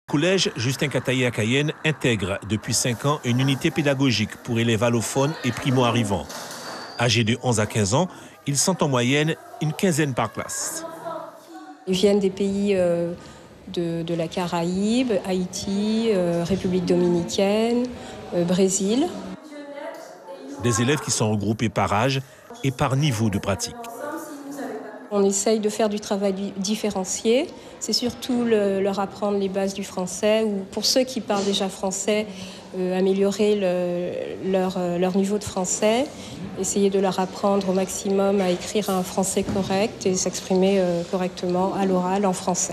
Le collège Justin Kataye à Cayenne intègre depuis 5 ans une unité pédagogique pour élèves allophones et primo-arrivants. Âgés de 11 à 15 ans, ils sont en moyenne une quinzaine par classe. Ils viennent des pays de la Caraïbe, Haïti, République dominicaine, Brésil. Des élèves qui sont regroupés par âge et par niveau de pratique. On essaye de faire du travail différencié. C'est surtout leur apprendre les bases du français, ou pour ceux qui parlent déjà français, améliorer leur niveau de français, essayer de leur apprendre au maximum à écrire un français correct et s'exprimer correctement à l'oral en français.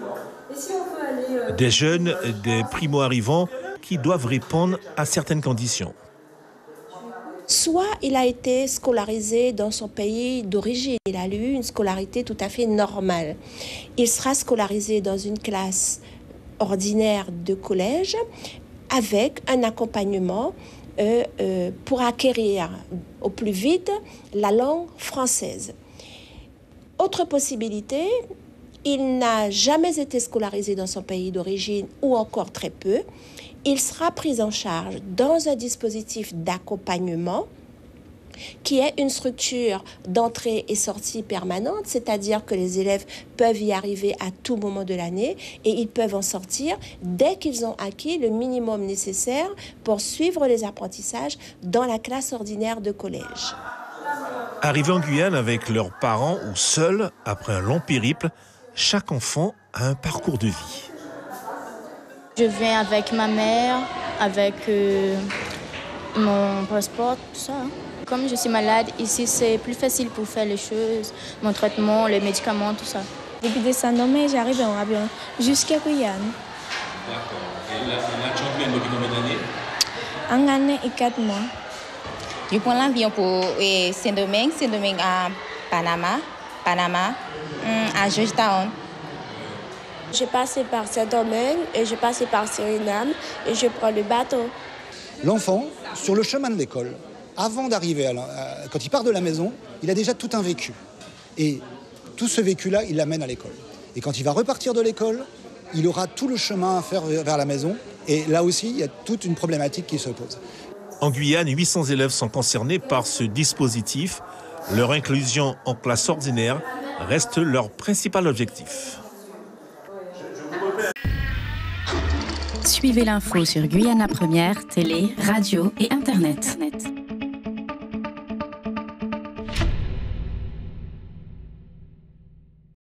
Des jeunes, des primo-arrivants qui doivent répondre à certaines conditions. Soit il a été scolarisé dans son pays d'origine, il a eu une scolarité tout à fait normale. Il sera scolarisé dans une classe ordinaire de collège avec un accompagnement pour acquérir au plus vite la langue française. Autre possibilité, il n'a jamais été scolarisé dans son pays d'origine ou encore très peu. Il sera pris en charge dans un dispositif d'accompagnement qui est une structure d'entrée et sortie permanente, c'est-à-dire que les élèves peuvent y arriver à tout moment de l'année et ils peuvent en sortir dès qu'ils ont acquis le minimum nécessaire pour suivre les apprentissages dans la classe ordinaire de collège. Arrivés en Guyane avec leurs parents ou seuls, après un long périple, chaque enfant a un parcours de vie. Je viens avec ma mère, avec mon passeport, tout ça. Comme je suis malade, ici c'est plus facile pour faire les choses, mon traitement, les médicaments, tout ça. Depuis décembre, j'arrive en avion jusqu'à Guyane. D'accord. Et là, tu as depuis combien d'années? Un an et 4 mois. Je prends l'avion pour Saint-Domingue à Panama à Georgetown. J'ai passé par Saint-Domingue et j'ai passé par Suriname et je prends le bateau. L'enfant, sur le chemin de l'école, avant d'arriver, quand il part de la maison, il a déjà tout un vécu. Et tout ce vécu-là, il l'amène à l'école. Et quand il va repartir de l'école, il aura tout le chemin à faire vers la maison. Et là aussi, il y a toute une problématique qui se pose. En Guyane, 800 élèves sont concernés par ce dispositif. Leur inclusion en classe ordinaire reste leur principal objectif. Suivez l'info sur Guyana Première, télé, radio et Internet.